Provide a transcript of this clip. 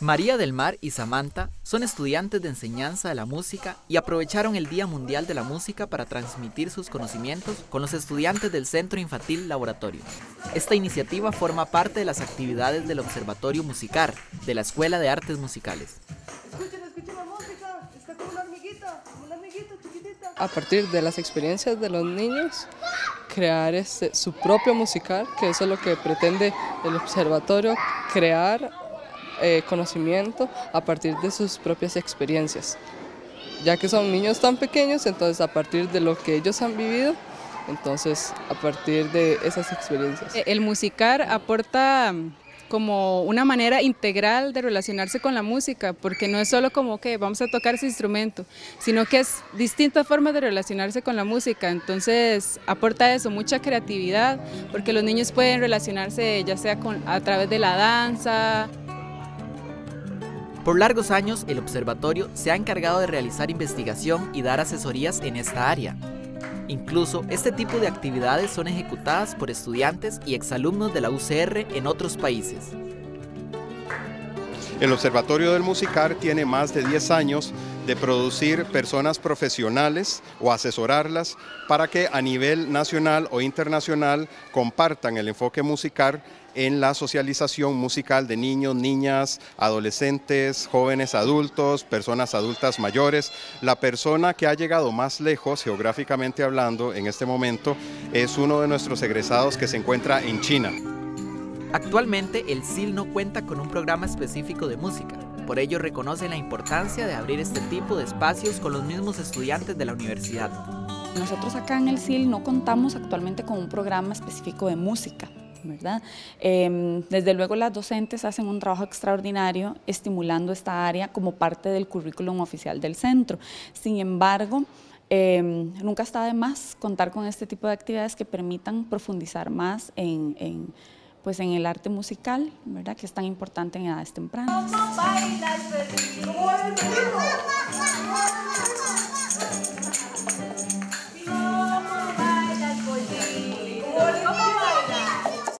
María del Mar y Samantha son estudiantes de enseñanza de la música y aprovecharon el Día Mundial de la Música para transmitir sus conocimientos con los estudiantes del Centro Infantil Laboratorio. Esta iniciativa forma parte de las actividades del Observatorio Musicar de la Escuela de Artes Musicales. Escuchen la música, está como una hormiguita chiquitita. A partir de las experiencias de los niños, crear su propio musical, que eso es lo que pretende el observatorio, crear conocimiento a partir de sus propias experiencias. Ya que son niños tan pequeños, entonces a partir de lo que ellos han vivido, entonces a partir de esas experiencias. El musicar aporta como una manera integral de relacionarse con la música, porque no es solo como que vamos a tocar ese instrumento, sino que es distintas formas de relacionarse con la música. Entonces aporta eso, mucha creatividad, porque los niños pueden relacionarse ya sea a través de la danza. Por largos años, el observatorio se ha encargado de realizar investigación y dar asesorías en esta área. Incluso, este tipo de actividades son ejecutadas por estudiantes y exalumnos de la UCR en otros países. El Observatorio del Musicar tiene más de 10 años de producir personas profesionales o asesorarlas para que a nivel nacional o internacional compartan el enfoque musical en la socialización musical de niños, niñas, adolescentes, jóvenes adultos, personas adultas mayores. La persona que ha llegado más lejos, geográficamente hablando, en este momento, es uno de nuestros egresados que se encuentra en China. Actualmente, el CIL no cuenta con un programa específico de música. Por ello, reconoce la importancia de abrir este tipo de espacios con los mismos estudiantes de la universidad. Nosotros acá en el CIL no contamos actualmente con un programa específico de música, ¿verdad? Desde luego las docentes hacen un trabajo extraordinario estimulando esta área como parte del currículum oficial del centro. Sin embargo, nunca está de más contar con este tipo de actividades que permitan profundizar más en el arte musical, ¿verdad? Que es tan importante en edades tempranas.